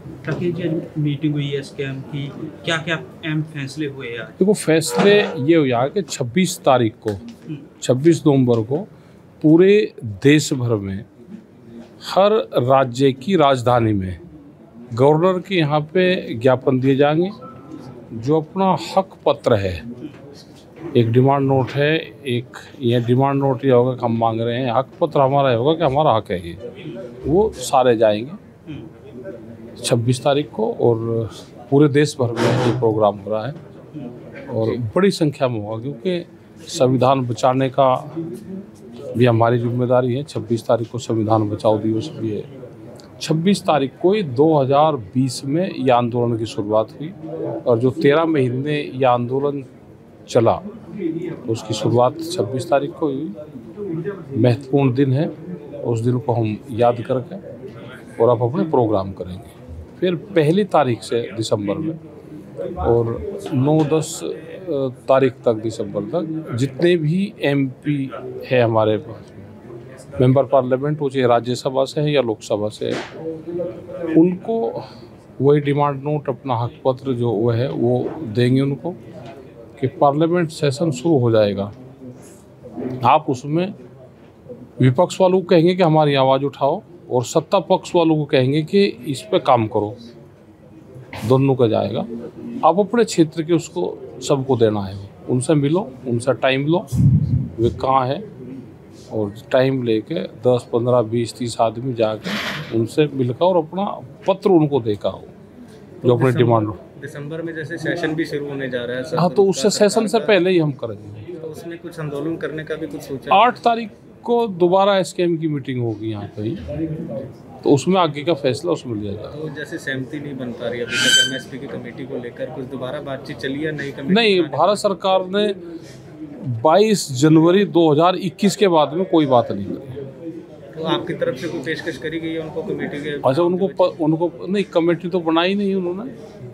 राकेश जी, आज मीटिंग हुई है स्कैम की, क्या क्या अहम फैसले हुए आज? देखो, फैसले ये हुआ कि 26 तारीख को 26 नवंबर को पूरे देश भर में हर राज्य की राजधानी में गवर्नर के यहाँ पे ज्ञापन दिए जाएंगे। जो अपना हक पत्र है, एक डिमांड नोट है, एक ये डिमांड नोट ये होगा कि हम मांग रहे हैं, हक पत्र हमारा होगा कि हमारा हक है, ये वो सारे जाएंगे 26 तारीख को। और पूरे देश भर में ये प्रोग्राम हो रहा है और बड़ी संख्या में होगा, क्योंकि संविधान बचाने का भी हमारी जिम्मेदारी है। 26 तारीख को संविधान बचाओ दिवस भी है। 26 तारीख को ही 2020 में यह आंदोलन की शुरुआत हुई और जो 13 महीने ये आंदोलन चला, तो उसकी शुरुआत 26 तारीख को हुई। महत्वपूर्ण दिन है, उस दिन को हम याद करके और आप अपने प्रोग्राम करेंगे। फिर 1 तारीख से दिसंबर में और 9-10 तारीख तक दिसंबर तक जितने भी MP है हमारे पास, मेंबर पार्लियामेंट, वो चाहे राज्यसभा से है या लोकसभा से है, उनको वही डिमांड नोट, अपना हक पत्र जो वो है वो देंगे उनको कि पार्लियामेंट सेशन शुरू हो जाएगा। आप उसमें विपक्ष वालों को कहेंगे कि हमारी आवाज़ उठाओ और सत्ता पक्ष वालों को कहेंगे कि इस पे काम करो, दोनों का जाएगा। आप अपने क्षेत्र के उसको सबको देना है, उनसे मिलो, उनसे टाइम लो, वे कहाँ है, और टाइम लेके 10, 15, 20, 30 आदमी जाके उनसे मिलकर और अपना पत्र उनको देखा हो जो अपने डिमांड। दिसंबर में जैसे सेशन भी शुरू होने जा रहा है। हाँ, तो उससे सेशन से पहले ही हम करेंगे। तो उसमें कुछ आंदोलन करने का भी कुछ सोचा? 8 तारीख को दोबारा SKM की मीटिंग होगी यहाँ पे ही, तो उसमें आगे का फैसला उसमें लिया जाएगा। तो जैसे सहमति नहीं बन पा रही अभी तक MSP की कमेटी को लेकर, कुछ दोबारा बातचीत चली है नई कमेटी? नहीं, भारत सरकार ने 22 जनवरी 2021 के बाद में कोई बात नहीं करी। तो आपकी तरफ से कोई पेशकश करी गई है उनको कमेटी के? अच्छा, उनको नहीं, कमेटी तो बनाई नहीं उन्होंने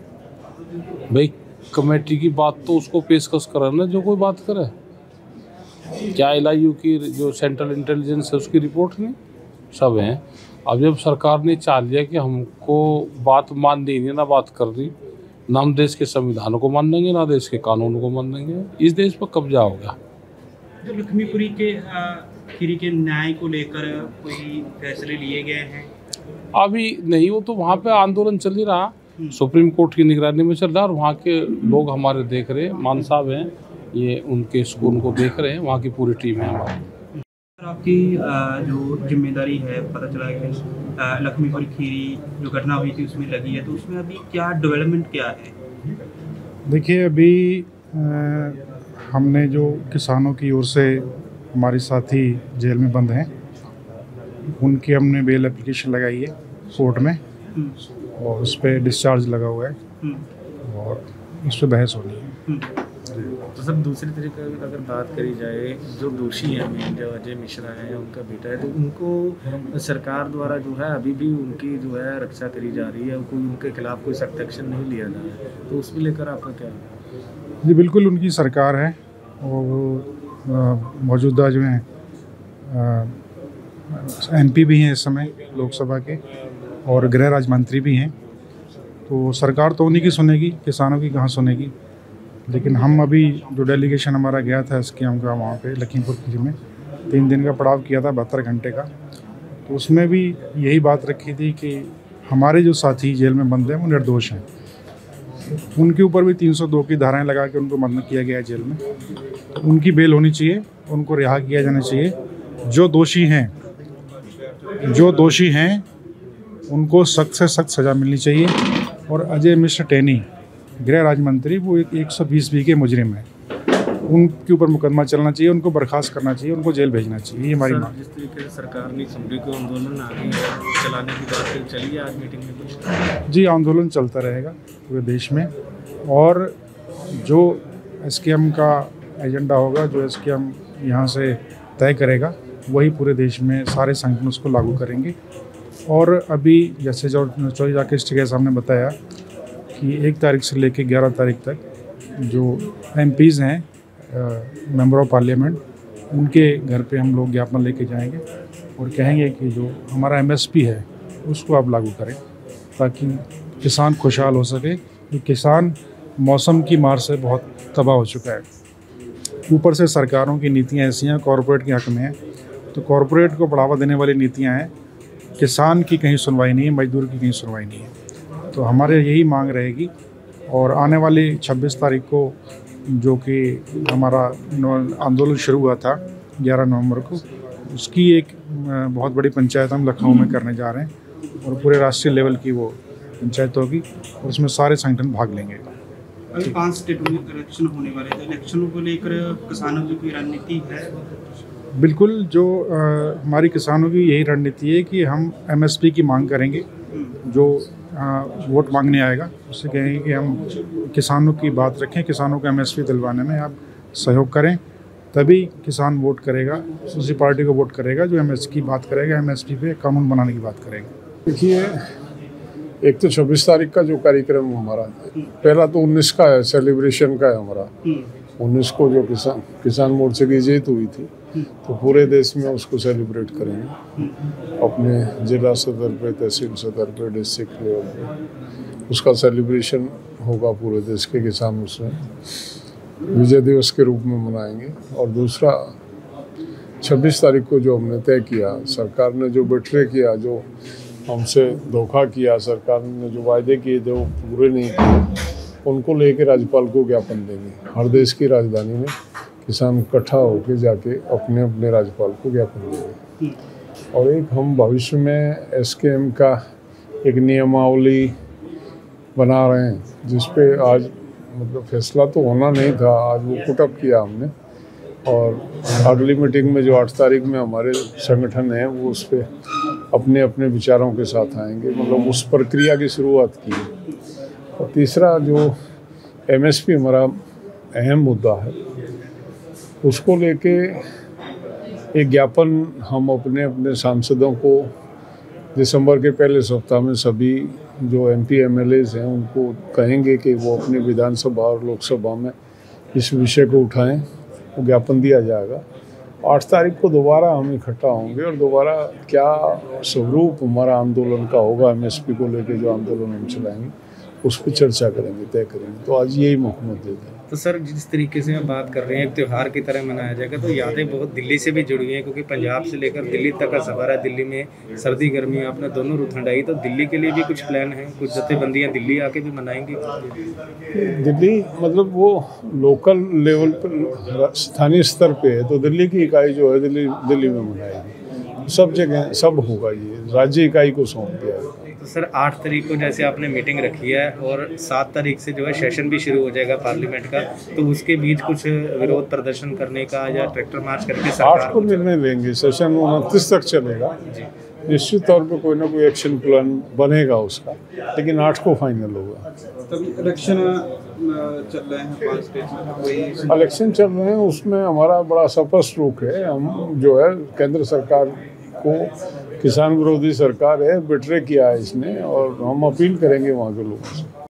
भाई। कमेटी की बात तो उसको पेशकश करना जो कोई बात करे। क्या LIU की जो सेंट्रल इंटेलिजेंस है उसकी रिपोर्ट नहीं, सब हैं। अब जब सरकार ने चाह लिया कि हमको बात माननी नहीं, ना बात करनी, ना हम देश के संविधान को मान लेंगे, ना देश के कानून को मान लेंगे, इस देश पर कब्जा होगा। जो लक्ष्मीपुरी के खीरी के न्याय को लेकर कोई फैसले लिए गए हैं? अभी नहीं, वो तो वहाँ पे आंदोलन चल ही रहा, सुप्रीम कोर्ट की निगरानी में चल रहा है और वहाँ के लोग हमारे देख रहे हैं, मान साहब हैं ये, उनको देख रहे हैं, वहाँ की पूरी टीम है हमारी। आपकी जो जिम्मेदारी है, पता चला है कि लक्ष्मीपुरी खीरी जो घटना हुई थी उसमें लगी है, तो उसमें अभी क्या डेवलपमेंट क्या है? देखिए, अभी हमने जो किसानों की ओर से हमारे साथी जेल में बंद हैं, उनकी हमने बेल एप्लीकेशन लगाई है कोर्ट में और उस पर डिस्चार्ज लगा हुआ है और उस पर बहस होनी है। तो सब दूसरी तरीके अगर बात करी जाए, जो दोषी हैं, जो अजय मिश्रा है, उनका बेटा है, तो उनको सरकार द्वारा जो है अभी भी उनकी जो है रक्षा करी जा रही है, कोई उनके खिलाफ कोई सख्त एक्शन नहीं लिया जा रहा है, तो उसको लेकर आपका क्या है? जी बिल्कुल, उनकी सरकार है और मौजूदा जो हैं MP भी हैं इस समय लोकसभा के और गृह राज्य मंत्री भी हैं, तो सरकार तो उन्हीं की सुनेगी, किसानों की कहाँ सुनेगी। लेकिन हम अभी जो डेलीगेशन हमारा गया था SKM का वहाँ पे लखीमपुर खीरी में 3 दिन का पड़ाव किया था 72 घंटे का, तो उसमें भी यही बात रखी थी कि हमारे जो साथी जेल में बंद हैं वो निर्दोष हैं। उनके ऊपर भी 302 की धाराएं लगा के उनको बंद किया गया है जेल में। उनकी बेल होनी चाहिए, उनको रिहा किया जाना चाहिए। जो दोषी हैं उनको सख्त से सख्त सज़ा मिलनी चाहिए। और अजय मिश्र टेनी, गृह राज्य मंत्री, वो एक 120B के मुजरिम है, उनके ऊपर मुकदमा चलना चाहिए, उनको बर्खास्त करना चाहिए, उनको जेल भेजना चाहिए। ये हमारी मांग। जिस तरीके से सरकार ने समरी को आंदोलन आगे चलाने की बात चली है आज मीटिंग में कुछ? जी, आंदोलन चलता रहेगा पूरे देश में और जो SKM का एजेंडा होगा, जो SKM यहाँ से तय करेगा, वही पूरे देश में सारे संगठन उसको लागू करेंगे। और अभी जैसे जो चौधरी राकेश टिकैत साहब ने बताया कि 1 तारीख से लेकर 11 तारीख तक जो MPs हैं, मेंबर ऑफ पार्लियामेंट, उनके घर पे हम लोग ज्ञापन लेके जाएंगे और कहेंगे कि जो हमारा MSP है उसको आप लागू करें, ताकि किसान खुशहाल हो सके। कि किसान मौसम की मार से बहुत तबाह हो चुका है। ऊपर से सरकारों की नीतियाँ ऐसी हैं, कॉरपोरेट के हक़ में हैं, तो कॉरपोरेट को बढ़ावा देने वाली नीतियाँ हैं, किसान की कहीं सुनवाई नहीं है, मजदूर की कहीं सुनवाई नहीं है। तो हमारे यही मांग रहेगी। और आने वाली 26 तारीख को जो कि हमारा आंदोलन शुरू हुआ था 11 नवंबर को, उसकी एक बहुत बड़ी पंचायत हम लखनऊ में करने जा रहे हैं और पूरे राष्ट्रीय लेवल की वो पंचायत होगी और उसमें सारे संगठन भाग लेंगे। अभी 5 स्टेटों में इलेक्शन होने वाले थे, इलेक्शनों को लेकर किसानों की कोई रणनीति है? बिल्कुल, जो हमारी किसानों की यही रणनीति है कि हम MSP की मांग करेंगे। जो वोट मांगने आएगा उससे कहेंगे कि हम किसानों की बात रखें, किसानों को MSP दिलवाने में आप सहयोग करें, तभी किसान वोट करेगा, उसी पार्टी को वोट करेगा जो MSP की बात करेगा, MSP पे कानून बनाने की बात करेगा। देखिए, एक तो 26 तारीख का जो कार्यक्रम हमारा, पहला तो 19 का है, सेलिब्रेशन का है हमारा। 19 को जो किसान मोर्चे की जीत हुई थी, तो पूरे देश में उसको सेलिब्रेट करेंगे। अपने जिला सदर पे, तहसील सदर पे, डिस्ट्रिक्ट लेवल पे उसका सेलिब्रेशन होगा। पूरे देश के किसान उसमें विजय दिवस के रूप में मनाएंगे। और दूसरा 26 तारीख को जो हमने तय किया, सरकार ने जो बिट्रे किया, जो हमसे धोखा किया, सरकार ने जो वायदे किए थे वो पूरे नहीं किए, उनको लेके राज्यपाल को ज्ञापन देंगे। हर देश की राजधानी में किसान इकट्ठा होकर जाके अपने अपने राज्यपाल को ज्ञापन देंगे। और एक हम भविष्य में SKM का एक नियमावली बना रहे हैं, जिसपे आज मतलब फैसला तो होना नहीं था, आज वो पुटअप किया हमने। और अगली मीटिंग में जो 8 तारीख में हमारे संगठन हैं वो उस पर अपने अपने विचारों के साथ आएंगे, मतलब उस प्रक्रिया की शुरुआत की है। और तीसरा जो MSP हमारा अहम मुद्दा है, उसको लेके एक ज्ञापन हम अपने अपने सांसदों को दिसंबर के पहले सप्ताह में सभी जो MP MLAs हैं उनको कहेंगे कि वो अपनी विधानसभा और लोकसभा में इस विषय को उठाएं। वो ज्ञापन दिया जाएगा। 8 तारीख को दोबारा हम इकट्ठा होंगे और दोबारा क्या स्वरूप हमारा आंदोलन का होगा, MSP को लेके जो आंदोलन हम चलाएंगे उस पर चर्चा करेंगे, तय करेंगे। तो आज यही मौका देते हैं। तो सर, जिस तरीके से हम बात कर रहे हैं एक त्यौहार की तरह मनाया जाएगा, तो यादें बहुत दिल्ली से भी जुड़ी हैं, क्योंकि पंजाब से लेकर दिल्ली तक का सफ़र है। दिल्ली में सर्दी गर्मी आपने दोनों रुत हंडाई, तो दिल्ली के लिए भी कुछ प्लान है? कुछ जथेबंदियाँ दिल्ली आके भी मनाएंगी? दिल्ली मतलब वो लोकल लेवल पर, स्थानीय स्तर पे है, तो दिल्ली की इकाई जो है दिल्ली में मनाएगी। सब जगह सब होगा, ये राज्य इकाई को सौंप दिया है। तो सर 8 तारीख को जैसे आपने मीटिंग रखी है और 7 तारीख से जो है सेशन भी शुरू हो जाएगा पार्लियामेंट का, तो उसके बीच कुछ विरोध प्रदर्शन करने का या ट्रैक्टर मार्च करके 8 को निर्णय लेंगे। सेशन 29 तक चलेगा। निश्चित तौर पे कोई ना कोई एक्शन प्लान बनेगा उसका, लेकिन 8 को फाइनल होगा। तभी इलेक्शन चल रहे हैं 5 स्टेट में, इलेक्शन चल रहे हैं, उसमें हमारा बड़ा स्पष्ट रुख है। हम जो है केंद्र सरकार को, किसान विरोधी सरकार है, बिट्रे किया है इसने, और हम अपील करेंगे वहाँ के लोगों से।